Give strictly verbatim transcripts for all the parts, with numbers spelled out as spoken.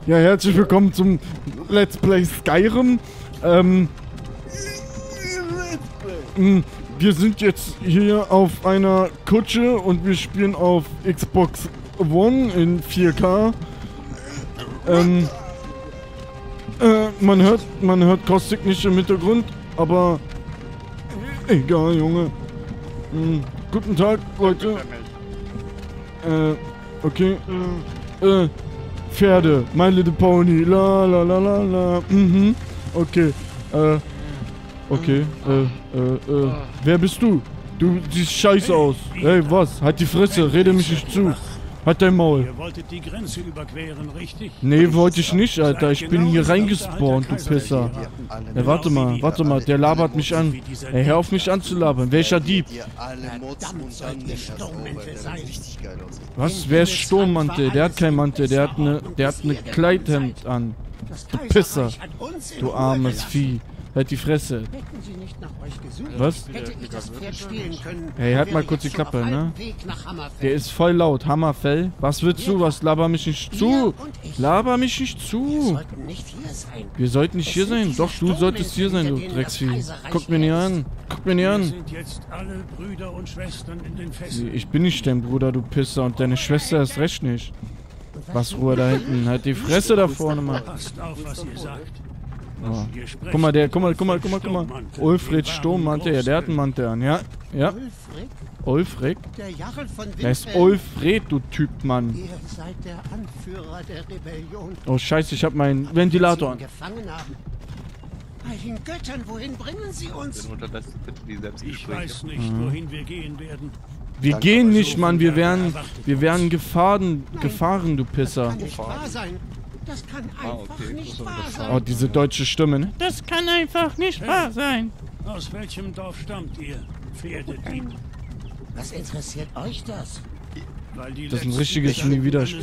Ja, herzlich willkommen zum Let's Play Skyrim. Ähm, mh, wir sind jetzt hier auf einer Kutsche und wir spielen auf Xbox One in vier K. Ähm, äh, man hört, man hört Kostik nicht im Hintergrund, aber egal, Junge. Mh, guten Tag, Leute. Äh, okay. Äh, Pferde, My Little Pony, la la la la la, mhm, okay, äh, okay, äh, äh, äh, wer bist du? Du siehst scheiße aus. Hey, was? Halt die Fresse, rede mich nicht zu. Halt dein Maul. Ihr wolltet die Grenze überqueren, richtig? Nee, wollte ich nicht, Alter. Ich bin hier reingespawnt, du Pisser. Ja, warte mal, warte mal, der labert mich an. Ey, hör auf mich anzulabern. Welcher Dieb? Was? Wer ist Sturmmantel? Der hat kein Mantel, der hat ne, der hat ne Kleidhemd an. Du Pisser. Du armes Vieh. Halt die Fresse. Was? Hey, halt mal kurz die Klappe, ne? Der ist voll laut. Hammerfell. Was willst du? Was? Laber mich nicht zu. Laber mich nicht zu. Wir sollten nicht hier sein. Doch, du solltest hier sein, du Drecksvieh. Guck mir nicht an. Guck mir nicht an. Ich bin nicht dein Bruder, du Pisser. Und deine Schwester ist recht nicht. Was, Ruhe da hinten? Halt die Fresse da vorne, Mann. Oh. Guck mal, der, guck mal, guck mal, guck mal, guck mal. Ulfried Sturmmantel, ja, der hat einen Mantel an, ja? Ja. Ulfried? Der ist Ulfried, du Typ, Mann. Oh, scheiße, ich hab meinen Ventilator an. Bei den Göttern, wohin bringen sie uns? Ich weiß nicht, wohin wir gehen werden. Wir gehen nicht, Mann, wir werden, wir werden gefahren, gefahren, du Pisser. Das kann einfach nicht wahr sein. Oh, diese deutsche Stimme, ne? Das kann einfach nicht wahr sein. Aus welchem Dorf stammt ihr, Pferdedieb? Was interessiert euch das? Weil die Das ist ein richtiges Nie-Wieder-Spiel.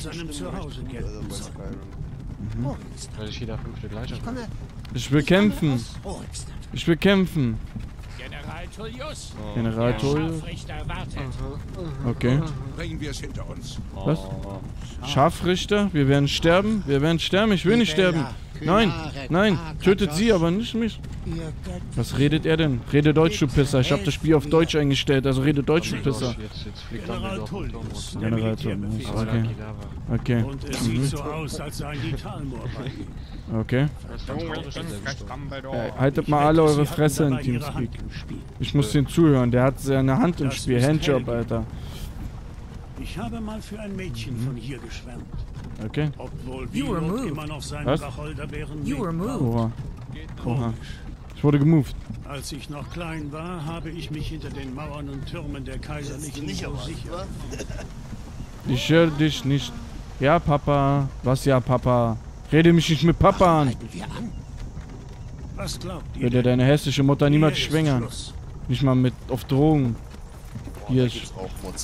Ich will kämpfen. Ich will kämpfen. General Tullius. General Tullius. Okay. Bringen wir es hinter uns. Was? Scharfrichter? Wir werden sterben? Wir werden sterben? Ich will nicht sterben. Nein, nein, tötet sie, aber nicht mich. Was redet er denn? Rede Deutsch, du Pisser. Ich habe das Spiel auf Deutsch eingestellt, also rede Deutsch, du Pisser. General Tullius. General Tullius. Okay. Okay. Und es sieht so aus, als seien die Talmor bei ihm. Okay. Äh, haltet mal alle eure Fresse in Teamspeak. Ich muss den zuhören, der hat seine Hand im Spiel. Handjob, Alter. Ich habe mal für ein Mädchen von hier geschwärmt. Okay. Obwohl wir immer noch seinen Wacholderbeeren Oha. Oha. Ich wurde gemoved. Als ich noch klein war, habe ich mich hinter den Mauern und Türmen der kaiserlichen Ruhe sicher. Ich höre dich nicht. Ja, Papa. Was ja, Papa? Rede mich nicht mit Papa an. Was glaubt ihr? Würde deine hässliche Mutter niemals schwängern. Nicht mal mit auf Drogen. Hier ist.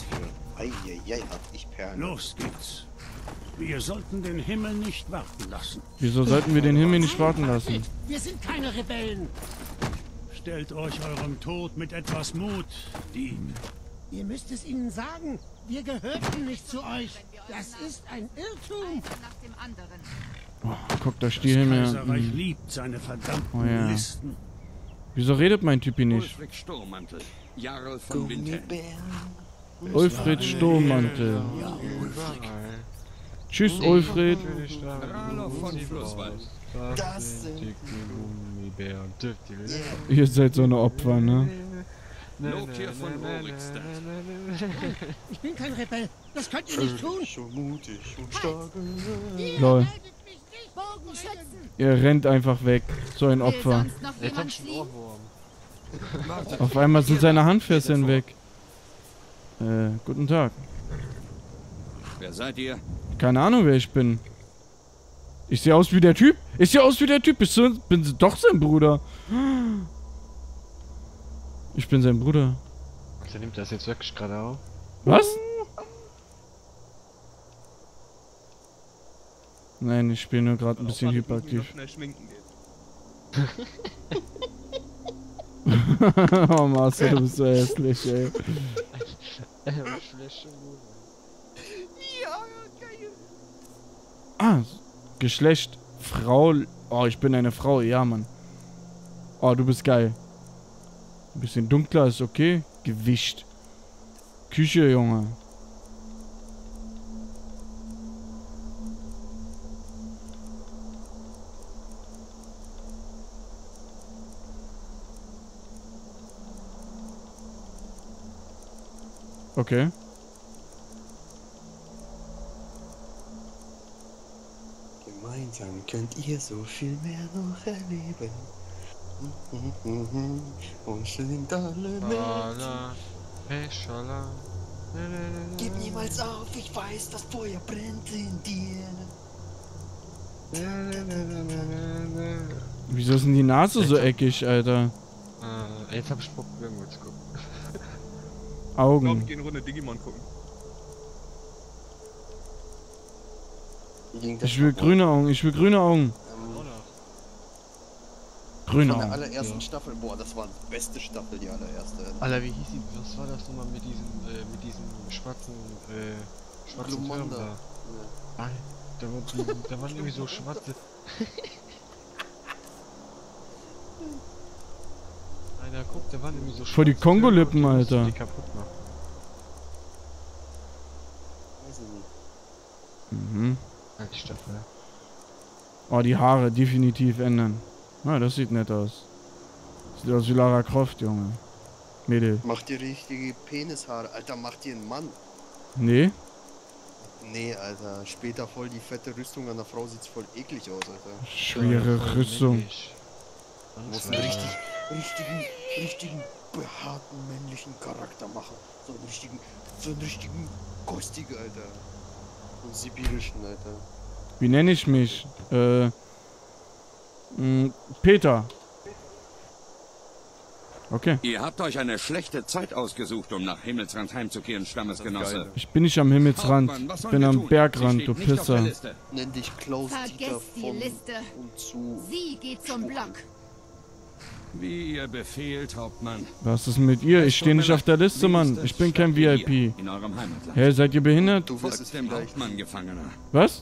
Los geht's. Wir sollten den Himmel nicht warten lassen. Wieso sollten wir den Himmel nicht warten lassen? Wir sind keine Rebellen. Stellt euch eurem Tod mit etwas Mut, Dieb. Ihr müsst es ihnen sagen. Wir gehörten nicht zu euch. Das ist ein Irrtum. Oh, guckt euch die Himmel Das Kaiserreich an. liebt seine verdammten Oh ja. Listen. Wieso redet mein Typi nicht? Ulfried Sturmmantel, Jarl von Windhelm. Ulfried Sturmmantel. Tschüss, Ulfried. Ralof von Flusswald. Ihr seid so eine Opfer, ne? Lothir von Rorikstadt. Ich bin kein Rebell. Das könnt ihr nicht tun. So mutig und stark. Lol. Ihr rennt einfach weg. So ein Opfer. Auf einmal sind seine Handfesseln weg. Äh, guten Tag. Wer seid ihr? Keine Ahnung, wer ich bin. Ich sehe aus wie der Typ. Ich sehe aus wie der Typ. Bist du, bin doch sein Bruder. Ich bin sein Bruder. Der nimmt das jetzt wirklich gerade auf. Was? Nein, ich spiele nur gerade ein bisschen hyperaktiv. Oh Marcel, du bist so hässlich, ey. Ah, Geschlecht. Frau. Oh, ich bin eine Frau. Ja, Mann. Oh, du bist geil. Ein bisschen dunkler ist okay. Gewicht. Küche, Junge. Okay. Gemeinsam könnt ihr so viel mehr noch erleben. Und sind alle nett. Schala, hey, schala. Gib niemals auf, ich weiß, das Feuer brennt in dir. Wieso ist denn die Nase so eckig, Alter? Äh, jetzt hab ich Bock, irgendwo zu gucken. Augen. Komm, geh eine Runde Digimon gucken. Ich will grüne Augen, ich will grüne Augen. Grüne Von der Augen. allerersten Staffel, boah, das war die beste Staffel, die allererste. Alter, wie hieß die? Was war das nochmal mit diesem, äh, mit diesem schwarzen, äh, schwarzen Türm Glumanda. da? Nein, da, war, die, da waren irgendwie so schwarze... Alter, guck, da waren irgendwie so schwarze Vor die Kongo-Lippen, Türme und die mussten Alter. die kaputt machen. Weiß ich nicht. Mhm. Halt die Staffel. Oh, die Haare definitiv ändern. Na, das sieht nett aus. Sieht aus wie Lara Croft, Junge. Mädel. Mach dir richtige Penishaare, Alter, mach dir einen Mann. Nee? Nee, Alter, später voll die fette Rüstung an der Frau sieht's voll eklig aus, Alter. Schwere Voll Rüstung. männlich. Du musst Das einen war- richtig, richtigen, richtigen, behaarten männlichen Charakter machen. So einen richtigen, so einen richtigen Kostigen, Alter. Und sibirischen, Alter. Wie nenne ich mich? Äh. Mh, Peter. Okay. Ihr habt euch eine schlechte Zeit ausgesucht, um nach Himmelsrand heimzukehren, Stammesgenosse. Ich bin nicht am Himmelsrand. Hauptmann, was Ich sollen bin wir am tun? Bergrand, Sie du steht nicht auf der Pisser. Liste. Nenn dich Klaus Dieter Vergesst die von Liste. und zu. Sie geht zum Block. Wie ihr befehlt, Hauptmann. Was ist mit ihr? Ich stehe nicht auf der Liste, Mann. Ich bin kein V I P. In eurem Heimatland. Hä, seid ihr behindert? Du wirst Folgt es dem vielleicht. Hauptmann, Gefangener. Was?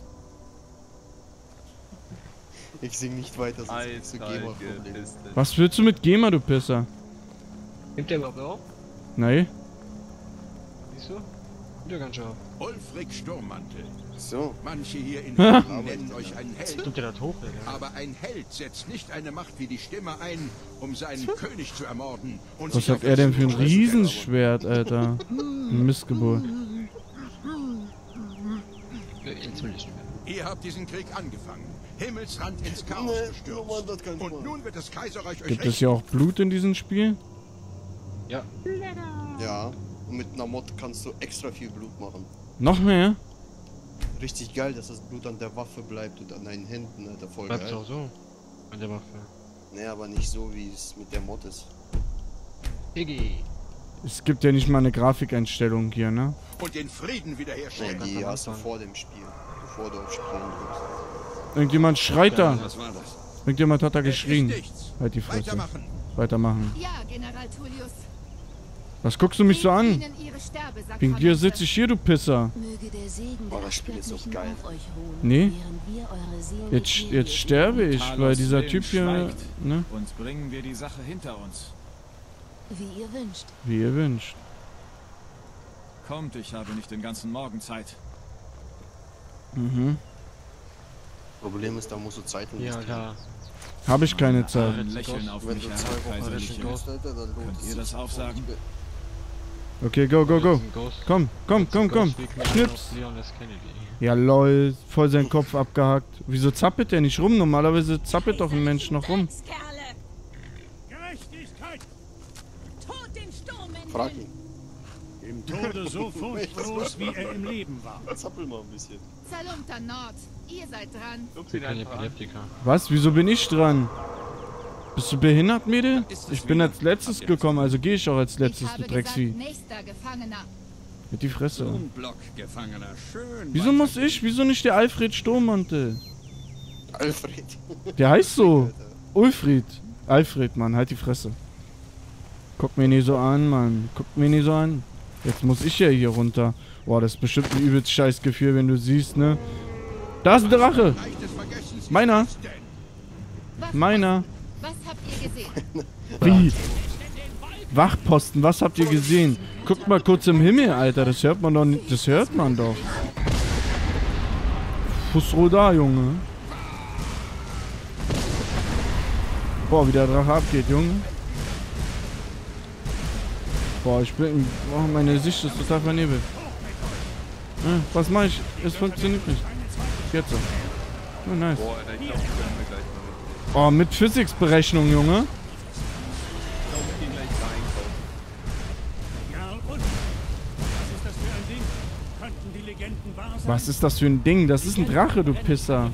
Ich sing nicht weiter, sonst kriegst du GEMA-Probleme. Was willst du mit GEMA, du Pisser? Nimmt der überhaupt auf? Nee. Siehst du? Nimmt der ganz schön auf. Ulfric Sturmmantel. So, Manche hier in Ha? Berlin nennen euch einen Held. Nimmt der das hoch, Alter? Aber ein Held setzt nicht eine Macht wie die Stimme ein, um seinen König zu ermorden. Und Was sich hat auf er denn für ein dessen Riesenschwert, Alter? Ein Missgeburt. Jetzt will ich nicht mehr. Ihr habt diesen Krieg angefangen. Himmelsrand ins Chaos Nee, gestürzt. Roman, das kannst du Und machen. nun wird das Kaiserreich euch Gibt es rächen. ja auch Blut in diesem Spiel? Ja, ja. Und mit einer Mod kannst du extra viel Blut machen. Noch mehr? Richtig geil, dass das Blut an der Waffe bleibt und an deinen Händen, Alter. Voll bleibt geil. auch so. An der Waffe. Nee, aber nicht so, wie es mit der Mod ist. Iggy. Es gibt ja nicht mal eine Grafikeinstellung hier, ne? Und den Frieden Nee, wiederherstellen. die am hast du Anfang. vor dem Spiel, bevor du auf Spielen drückst. Irgendjemand schreit da. Was war das? Irgendjemand hat da Es ist geschrien. nichts. Halt die Fresse. Weitermachen. Weitermachen. Ja, General Tullius. Was guckst du mich so an? Ihnen ihre Sterbesakramente. Wegen dir sitze ich hier, du Pisser. Möge der Segen Boah, der das Spiel ist so Sterblichen geil. auf euch ruhen, Nee. während wir eure Seelen Jetzt, mit jetzt Liebe sterbe ich, Talos weil dieser Willen Typ hier, schweigt. ne? Und bringen wir die Sache hinter uns. wie ihr wünscht. Wie ihr wünscht. Kommt, ich habe nicht den ganzen Morgen Zeit. Mhm. Problem ist, da musst du Zeit Ja, investieren. klar. Habe ich keine Zeit. Ein Lächeln auf Wenn mich, du Herr zwei Wochen Kaiserliche. nicht spielst, Alter, dann lohnt Könnt es ihr sich. das aufsagen? Okay, go, go, go. Das ist ein Ghost. Komm, komm, Das ist ein komm, komm. Ghost wie Commander Schnips. of Leon S. Kennedy. Ja, lol. Voll seinen Kopf abgehackt. Wieso zappelt der nicht rum? Normalerweise zappelt doch ein Mensch noch rum. Kerle. Gerechtigkeit! Tod den Sturmmännchen. Frag ihn. Im Tode so furchtlos, wie er im Leben war. Zappel mal ein bisschen. Zerlumpter Nord. Ihr seid dran. Ich bin kein Epileptiker. Was? Wieso bin ich dran? Bist du behindert, Mädel? Ich bin als letztes gekommen, also gehe ich auch als Ich letztes, habe du gesagt, Drecksvieh. nächster Gefangener. Mit die Fresse. Block, Gefangener. Schön. Wieso muss ich? Wieso nicht der Alfred Sturmmantel? Alfred. Der heißt so. Ulfried. Alfred, Mann, halt die Fresse. Guck mir nicht so an, Mann. Guck mir nicht so an. Jetzt muss ich ja hier runter. Boah, das ist bestimmt ein übelst scheiß Gefühl, wenn du siehst, ne? Da ist ein Drache. Reicht es vergessen. Meiner. Was, Meiner. Was habt ihr gesehen? Wie? Wachposten, was habt ihr gesehen? Guckt mal kurz im Himmel, Alter. Das hört man doch nicht. Das hört man doch. Fussroh da, Junge. Boah, wie der Drache abgeht, Junge. Boah, ich bin... Oh, meine Sicht ist total vernebelt. Äh, was mache ich? Es funktioniert nicht. Jetzt so. Oh, nice. Boah, Alter, ich glaub, die können wir gleich mal mit. Oh, mit Physics-Berechnung, Junge. Ich glaube, wir gehen gleich einkaufen. Ja, und? Was ist das für ein Ding? Könnten die Legenden wahr sein? Was ist das für ein Ding? Das ist ein Drache, du Pisser.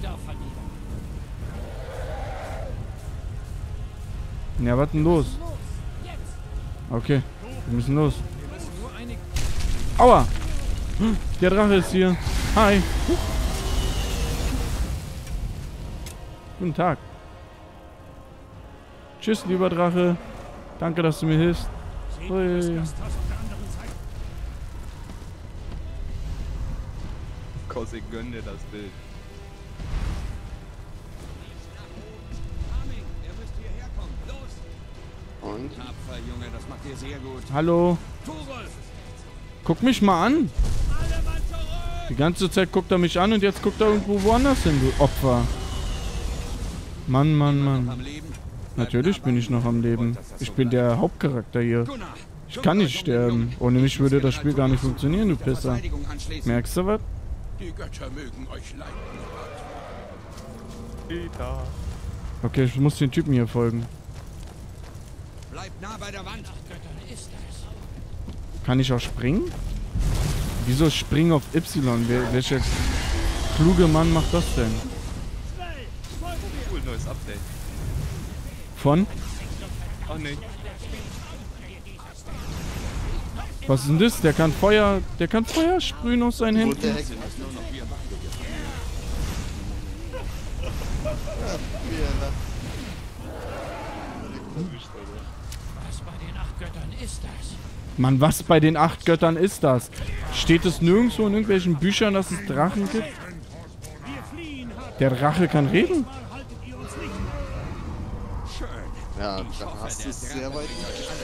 Ja, was denn los? Okay, wir müssen los. Aua! Der Drache ist hier. Hi. Guten Tag. Tschüss, lieber Drache. Danke, dass du mir hilfst. Ui. Kossi, gönn dir das Bild. Und? Tapfer, Junge, das macht ihr sehr gut. Hallo. Guck mich mal an. Die ganze Zeit guckt er mich an und jetzt guckt er irgendwo woanders hin, du Opfer. Mann, Mann, Mann. Natürlich bin ich noch am Leben. Ich bin der Hauptcharakter hier. Ich kann nicht sterben. Ohne mich würde das Spiel gar nicht funktionieren, du Pisser. Merkst du was? Die Götter mögen euch leiden. Peter. Okay, ich muss den Typen hier folgen. Bleibt nah bei der Wand. Kann ich auch springen? Wieso springen auf Y? Wer, welcher kluge Mann macht das denn? Cool, neues Update. Von? Ach nee. Was ist denn das? Der kann Feuer... Der kann Feuer sprühen aus seinen Händen. Was bei den acht Göttern ist das? Mann, was bei den acht Göttern ist das? Steht es nirgendwo in irgendwelchen Büchern, dass es Drachen gibt? Der Drache kann reden? Ja, da hast du es sehr weit.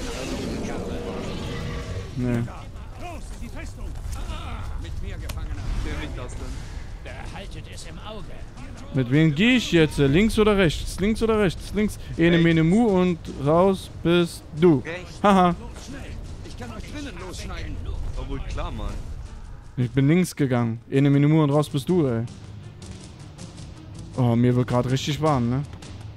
Nee. Los, die Festung! Mit mir, Gefangener. Wer mich das denn? Behaltet es im Auge. Mit wem gehe ich jetzt? Links oder rechts? Links oder rechts? Links. Ene, mene, mu und raus bist du. Haha. Ich kann euch drinnen losschneiden. War wohl klar, Mann. Ich bin links gegangen. Ene, mene, mu und raus bist du, ey. Oh, mir wird gerade richtig warm, ne?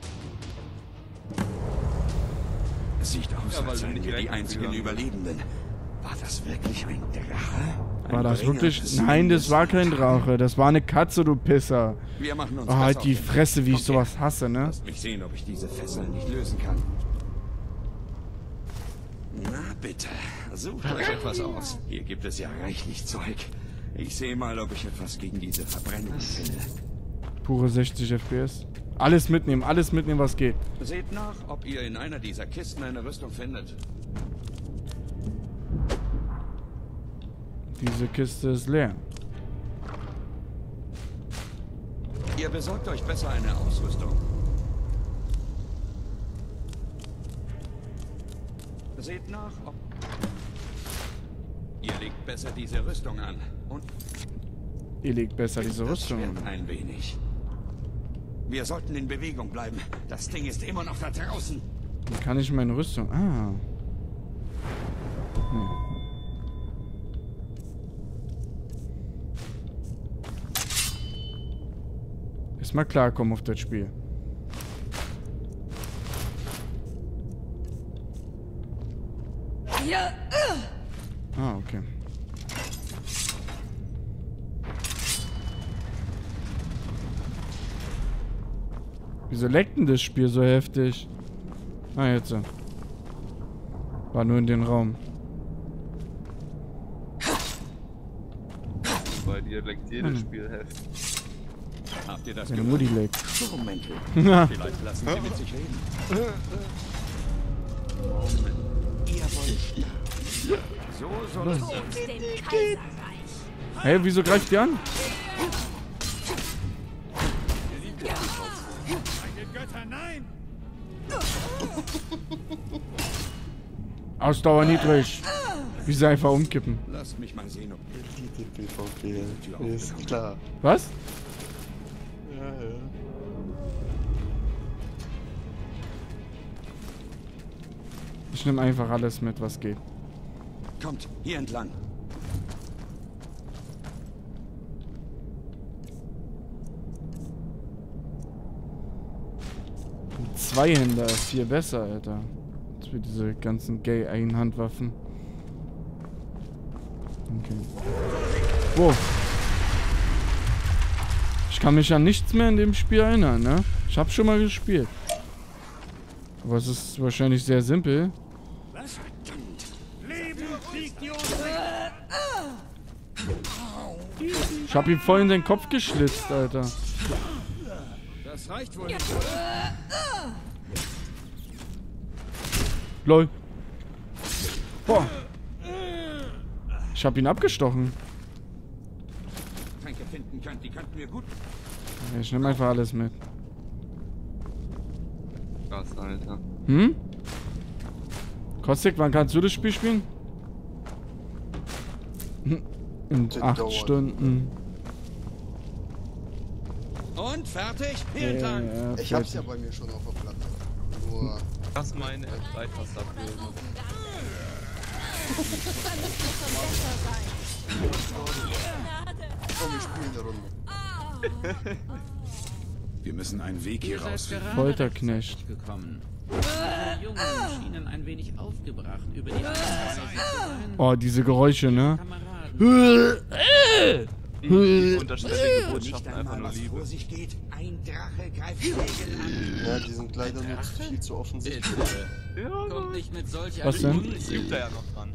Sieht aus, Ja, weil als du seien nicht wir die direkt einzigen gegangen Überlebenden. War das wirklich ein Drache? War Ein das Bringer wirklich? des Nein, das war kein Lebens? Drache. Das war eine Katze, du Pisser. Wir machen uns Oh, das halt auf die den Fresse, wie ich Kommt sowas hasse, ne? Lasst mich sehen, ob ich diese Fesseln nicht lösen kann. Na bitte, sucht euch etwas aus. Hier gibt es ja reichlich Zeug. Ich sehe mal, ob ich etwas gegen diese Verbrennung finde. Pure sechzig F P S. Alles mitnehmen, alles mitnehmen, was geht. Seht nach, ob ihr in einer dieser Kisten eine Rüstung findet. Diese Kiste ist leer. Ihr besorgt euch besser eine Ausrüstung. Seht nach, ob... Ihr legt besser diese Rüstung an. Und Ihr legt besser diese das Rüstung Schwert an. ein wenig. Wir sollten in Bewegung bleiben. Das Ding ist immer noch da draußen. Wie kann ich meine Rüstung... Ah. Nee. Erstmal klarkommen auf das Spiel. Ah, okay. Wieso leckt denn das Spiel so heftig? Ah, jetzt. War nur in den Raum. Bei dir leckt jedes Spiel heftig. Habt ihr das Meine gehört? Mutti leckt. So, Mäntel. Na. Vielleicht lassen sie mit sich reden. Ihr wollt sterben. So soll es sein. Dem Kaiserreich. Hey, wieso greift die an? Ausdauer niedrig. Wie sie einfach umkippen. Lasst mich mal sehen, ob Die PvP. Ist klar. Was? Ja, ja. Ich nehme einfach alles mit, was geht. kommt hier entlang. Ein Zweihänder ist viel besser, Alter. Als für diese ganzen Gay-Einhandwaffen. Okay. Wow. Ich kann mich an nichts mehr in dem Spiel erinnern, ne? Ich habe schon mal gespielt. Aber es ist wahrscheinlich sehr simpel. Was? Leben fliegt die Ich hab ihm voll in den Kopf geschlitzt, Alter. Das reicht wohl nicht. Lol. Boah. Ich hab ihn abgestochen. Tränke finden könnt, die könnten wir gut. Ich nehme einfach alles mit. Krass, Alter. Hm? Kostik, wann kannst du das Spiel spielen? Hm. In Das acht dauert. Stunden. Und fertig? Hier Ja, entlang. ja, Ich hab's fertig. ja bei mir schon auf der Platte. Nur. Das ist meine F drei Tastatur. Komm, wir spielen eine Runde. Wir müssen einen Weg hier rausfinden. Folterknecht. gekommen. Die Jungen schienen ein wenig aufgebracht über die Art und Weise, sie zu sein. Oh, diese Geräusche, ne? Kameraden. Die unterschwellige Botschaften Nicht einfach einmal, nur was Liebe. vor sich geht. Ein Drache greift Schläge an. Ja, die sind leider nur viel zu offensichtlich. Bitte. Kommt nicht mit solch Was einem denn? Ich übt da ja noch dran.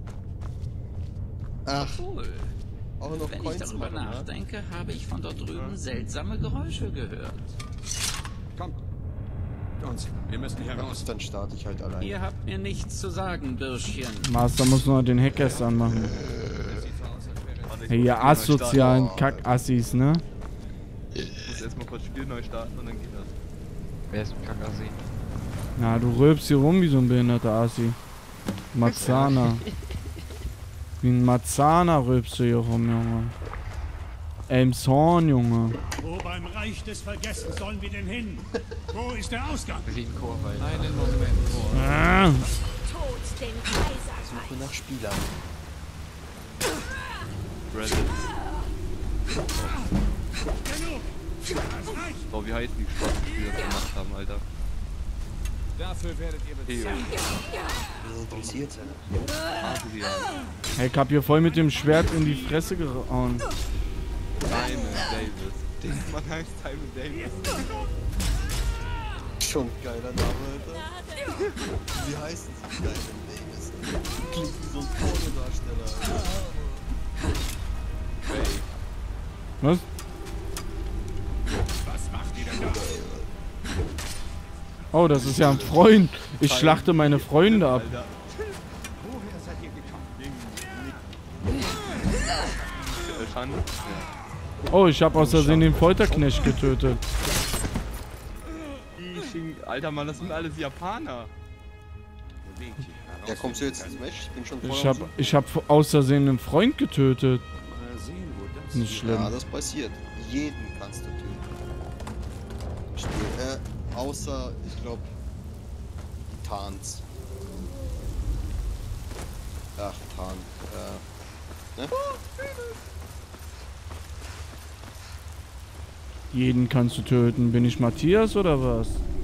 Ach, Cool. auch noch Wenn ich Coins darüber machen, ne? nachdenke, habe ich von dort drüben seltsame Geräusche gehört. Kommt. Uns. Wir müssen hier Ja, raus. dann starte ich halt alleine. Ihr habt mir nichts zu sagen, Bürschchen. Master muss noch den Hack erst anmachen. Hey, ihr asozialen Kackassis, ne? Ich muss erstmal kurz Spiel neu starten und dann geht das. Wer ist ein Kackassi? Na, du rülpst hier rum wie so ein behinderter Assi. Mazana. Wie ein Mazana rülpst du hier rum, Junge. Elmshorn, Junge. Wo beim Reich des Vergessens sollen wir denn hin? Wo ist der Ausgang? Wie ein Chorweil. Einen Moment. Ah. Tod den Kaiser. Suche nach Spielern. Reddit. Genug! Das reicht! Oh, wie heißen die Spasten, die das gemacht haben, Alter? Dafür werdet ihr bezahlt. Wen interessiert sie? Adrian. Hey, ich hab hier voll mit dem Schwert in die Fresse gehauen. Simon Davis. Der Mann heißt Simon Davis. Schon ein geiler Name, Alter. Wie heißen sie? Simon Davis. Klingt wie so ein Pornodarsteller, Alter. Fake. Was? Was macht ihr denn da? Oh, das ist ja ein Freund. Ich schlachte meine Freunde ab. Alter. Woher seid ihr gekommen? Äh, Schande. Ja. Oh, ich habe aus Versehen den Folterknecht getötet. Ishing- Alter Mann, das sind alles Japaner. Der Weg hier heraus. Ja, kommst du jetzt ins Match? Ich bin schon voll Ich am habe Sieg. ich hab aus Versehen einen Freund getötet. Mal sehen, wo das Nicht schlimm. Ja, das passiert. Jeden kannst du töten. Spiel, äh, außer, ich glaube, Tans. Ach, Tan. Äh, ne? Jeden kannst du töten. Bin ich Matthias oder was?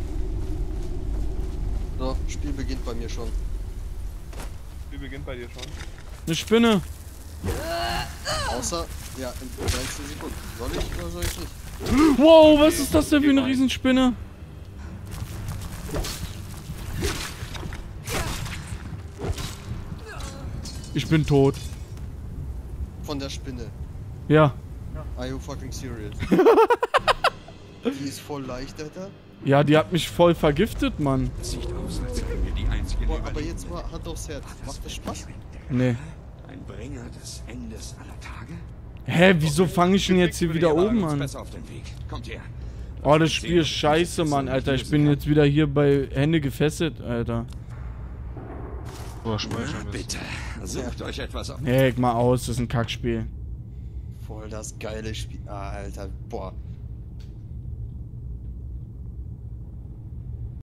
So, Spiel beginnt bei mir schon. Wie beginnt bei dir schon? Eine Spinne. Außer, ja, in dreißig Sekunden. Soll ich oder soll ich nicht? Wow, was ist das denn für eine Riesenspinne? Ich bin tot. Von der Spinne. Ja. Are you fucking serious? Die ist voll leicht, Alter. Ja, die hat mich voll vergiftet, Mann. sieht aus, als wären wir die einzigen Boah, aber Überlebenden. jetzt mal Hand aufs Herz. Macht das Spaß? Nee. Ein Bringer des Endes aller Tage? Hä, wieso fange ich denn jetzt hier wieder Wir oben wagen uns an? besser auf den Weg. Kommt her. Oh, das Spiel ist scheiße, Mann, Alter. Ich bin jetzt wieder hier bei Hände gefesselt, Alter. Boah, speichern Na, bitte, sucht euch etwas auf. Nee, mal aus, das ist ein Kackspiel. Voll das geile Spiel. Ah, Alter, boah.